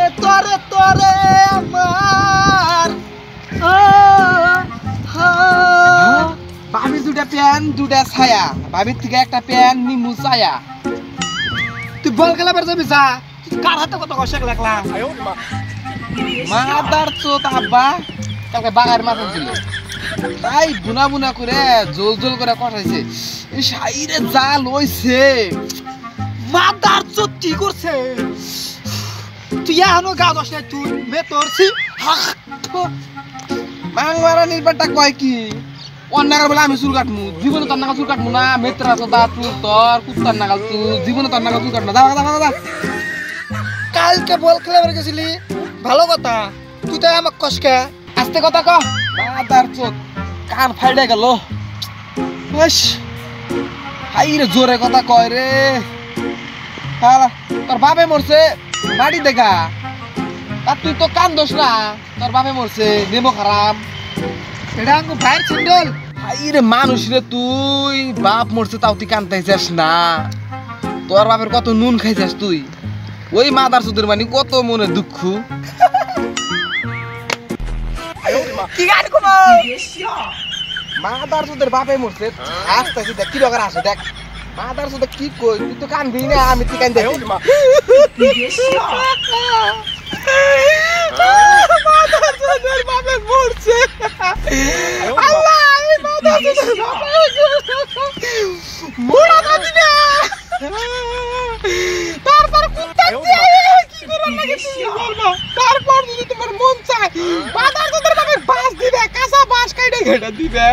তরে তরে আমার ভাবি দুটা প্যান দুটা ছায়া ভাবির থেকে একটা প্যান নিমু ছায়া তুই বল খেলাবার যাবি যা কার হাতে কত কষ্ট লাগলা মাদার চোত আব্বা কালকে বাগার মাথা ছিল তাই বুনা বুনা করে জোল জোল করে কষাইছে এই সাইরে জাল হইছে মাদার চোত কি করছে তুই এখনো গা দশ নাই তুই মে তোরছি মাংমারা নির্বাণটা কয় কি অন্যায় বলে আমি চুল কাটমু জীবনে তোর নাগাল চুল কাটমু না মেত্রা চোদা চুল তোর কুত্তার নাগাল তুই জীবনে তোর নাগাল চুল কাটমু না দাও কালকে বল খেলাবার গেছিলি ভালো কথা তুই তাই আমাকে কষকে আস্তে কথা ক মাদার চোদ কান ফাইডে গেল হাইরে জোরে কথা কয় রে তোর বাপে মরছে বাড়ি দেখা আর তুই তো কান দোষ না তোর বাপে মরছে নেমো খারাপ এটা আমাকে ভাইয়ের ছিন্ডল হাইরে মানুষ রে তুই বাপ মরছে তাও তুই কানতে যাস না তোর বাপের কত নুন খাইছিস তুই ওই মাদার চোদের মানে কত মনে দুঃখ কি গান কমো মাদার চোদের বাপে মরছে আসতেছি দেখ কি দরকার আসে দেখ মাদার চোদে কি কই তুই তো কানবি না আমি তুই কান দেখ মাদার চোদের বাপে মরছে আল্লাহ এই মাদার চোদের বাপে মোড়া বাদি না তারপর কুত্তা কি করে লাগে তুই বলবা তারপর যদি তোমার মন চায় মাদার চোদের বাপে বাস দিবে কাঁচা বাস কাইটে ঘেটা দিবে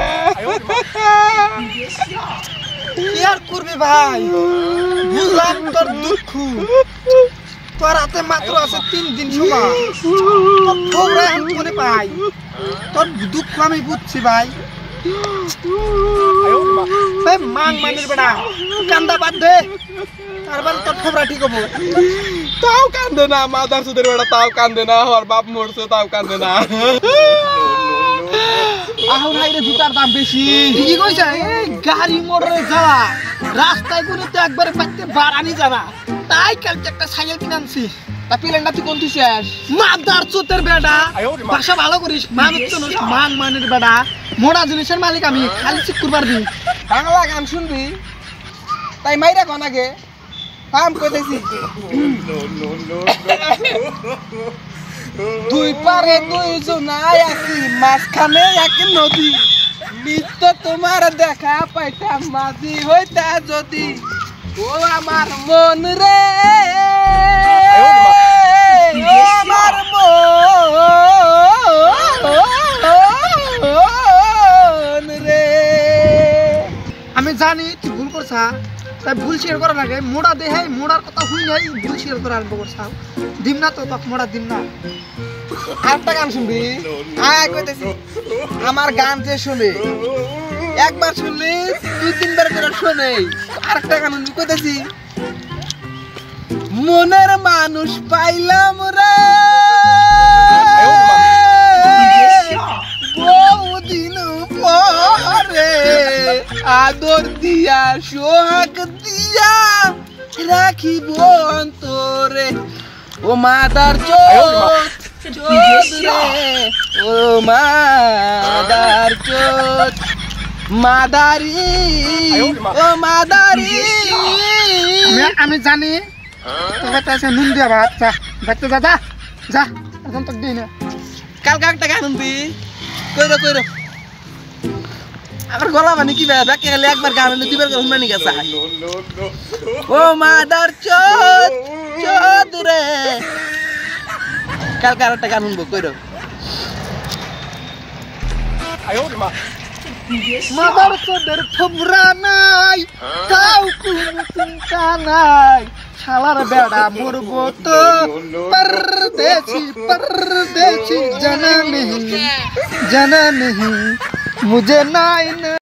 কি আর করবি ভাই বুঝলাম তোর দুঃখ তোর হাতে মাত্র আছে 3 দিন সময় তোরা এখন মনে পাই তোর দুঃখ আমি বুঝছি ভাই মাং মানের বেড়া কান্দা বাদ দে তারপর তোর খবরা ঠিক হবো তাও কান্দে না মাদার চোদের বেড়া তাও কান্দে না ওর বাপ মরছে তাও কান্দে না এখন হাইরে জুতার দাম বেশি ঠিকই কইছে এই গাড়ি মোটরে যাওয়া রাস্তায় করে তো একবারে পাইতে বাড়ানি যাবা তাই কালকে একটা সাইকেল কিনে আনছি তা প্লেনটা তুই কোন তুইছিস মাদার চোতের বেটা ভাষা ভালো করিস মানুষ তো মান মানের বেটা মোড়া জিনিসের মালিক আমি খালি চিক করবার দি বাংলা গান শুনবি তাই মাইরা কোন আগে কাম কইতেছি দুই পারে দুইজনাই আছি মাঝখানে এক নদী নিত্য তোমার দেখা পাইতাম মাঝি হইতা যদি ও আমার মন রে আমার মন রে আমি জানি তুই ভুল করছা তাই ভুল শেয়ার করার আগে মোড়া দেহে মোড়ার কথা হই নাই ভুল শেয়ার করা আরম্ভ করছা দিম না তো তক মোড়া দিম না আরেকটা গান শুনবি আয় কইতেছি আমার গান যে শুনে একবার শুনলি 2-3 বার করে শুনে আরেকটা গান কইতেছি মনের মানুষ পাইলাম রে বহুদিন পরে আদর দিয়া সোহাগ দিয়া রাখিব অন্তরে ও মাদার চোদ ও মাদার চোদ মাদারি ও মাদারি আমি জানি তোকে তো নুন দিয়া ভাত যা দেখতে যা যা যা এখন তো দিই না কালকে একটা গান শুনবি কইরো কইরো আমার গলা মানে কি ব্যাপার গেলে একবার গান হলে দুবার করে শুনবানি গেছে ও মাদার চোদ চোদ রে কালকে আরেকটা গান শুনবো কইরো মাদার চোদের খবরা নাই তাও কোনো চিন্তা নাই শালার বেড়া মরবো তো परदेसी जाना नहीं मुझे ना